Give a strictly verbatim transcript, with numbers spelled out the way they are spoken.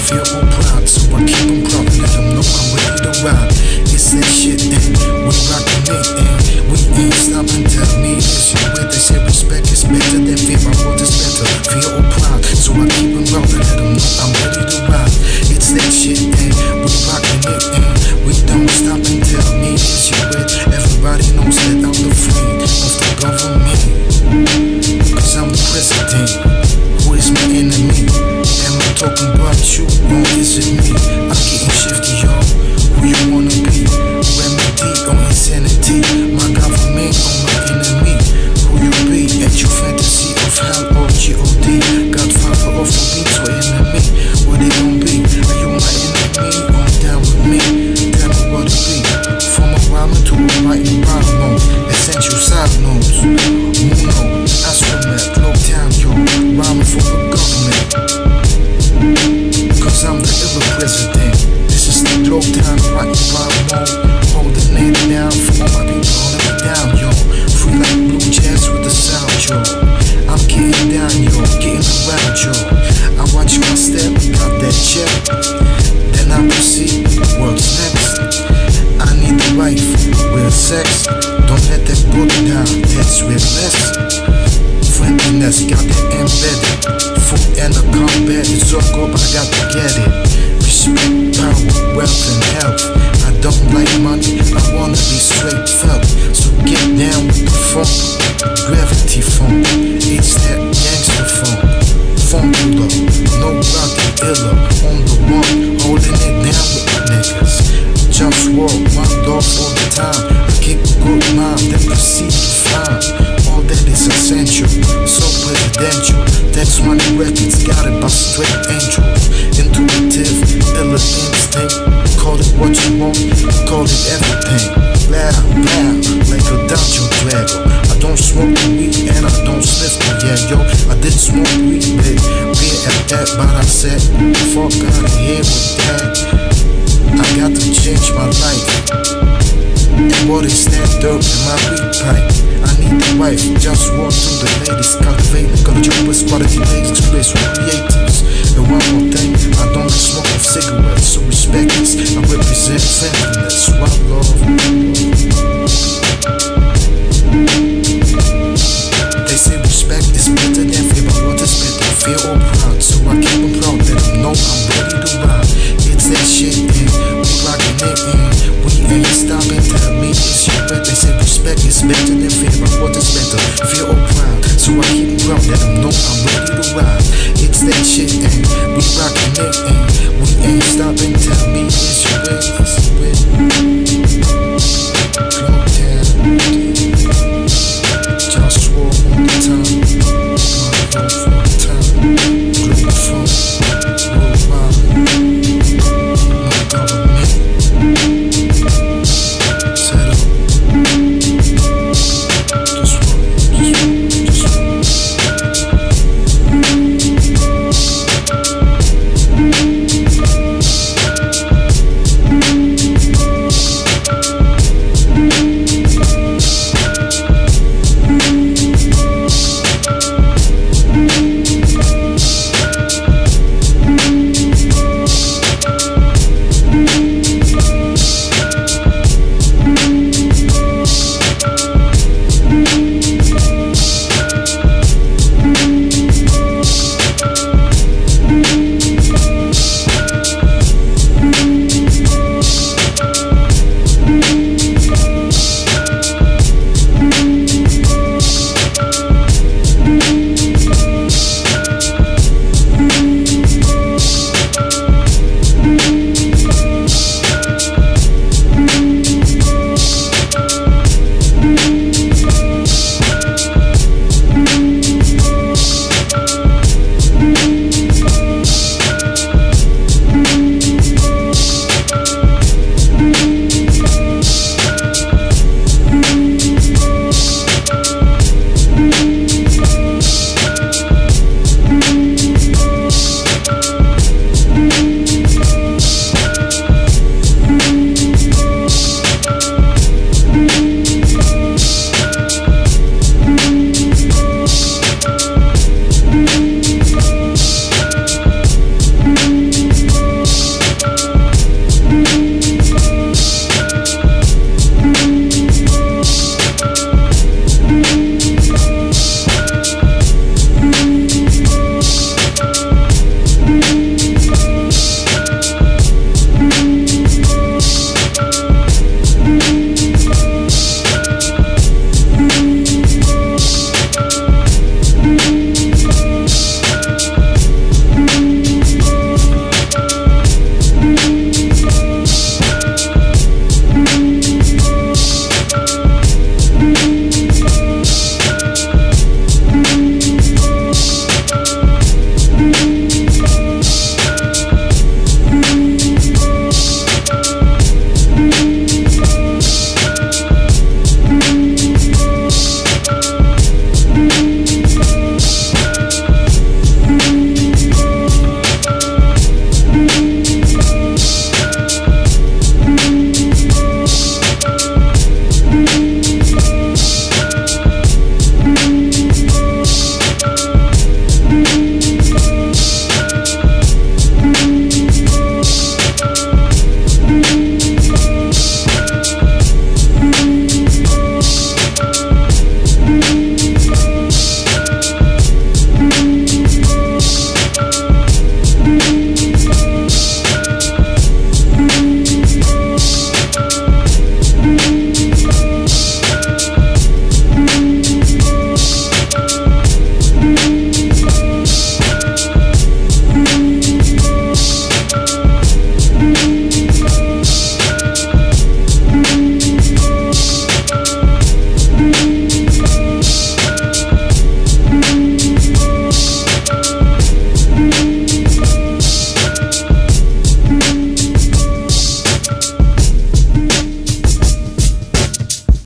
fear or pride, so I keep them proud, let them know I'm ready to ride. It's that shit, and we rockin' it, and we ain't stopping. Tell me this shit where they say respect is better than fear. My word is better, fear or pride, so I keep them proud, let them know I'm ready to ride. It's that shit, and we rockin' it, and we don't stop and tell me this shit where everybody knows that I'm the friend of the government. Cause I'm the president, who is my enemy? Am I talking about you, or is it me? I'm getting shifty, y'all. Who you wanna be? Remedy or insanity? My government or my enemy? Who you be? At your fantasy of hell or G O D? Godfather of the beats or enemy? What they gon' be? Are you my enemy or down with me? Tell me what it be. From a rhyming to a writing rhyme mode. Essential side notes. Muno, Astromet, Globetown, yo. Rhyming for the government. Cause I'm the ever president. This is the Globetown writing rhyme mode. Holding it down for all my people holding me down, yo. Free like blue jazz with the sound, yo. I'm getting down, yo. Getting around, yo. I watch my step, got that check. Then I proceed, what's next? I need a wife, real sex. Don't let that book down, that's real less. Friendliness, got that embedded. Food and the combat, it's all good, but I got to get it. Respect, power, wealth and health. I don't like money, I wanna be straight felt. So get down with the funk, gravity funk. It's that gangster funk. Funkula, nobody iller. On the one, holding it down with my niggas. JustWar, one love all the time. I keep a good mind, then proceed to find all that is essential, so presidential. That's money records, got it by straight angels. Intuitive, iller instinct. Call it what you want, call it everything. Blah, blah, like a dungeon dragon. I don't smoke the weed and I don't sniff the yeah, yo. I did smoke weed, but beer at that, but I said, fuck out of here with that. I got to change my life. And what is that dirt in my weed pipe? I need a wife, just walk through the ladies, cultivating, got a job with quality ladies, express with creatives. And one more thing, I don't smoke of cigarettes, so respect this. I represent friendliness, one love. They say respect is better than fear, but what is better, fear or pride? So I keep them proud, let them know I'm ready to ride. It's that shit, and we rockin' it, and we ain't stopping. Tell me it's your bet. They say respect is better than fear, but what is better, fear or pride? So I keep them proud, let them know I'm ready to ride. It's that shit, and we rockin' it, and we ain't stopping. Tell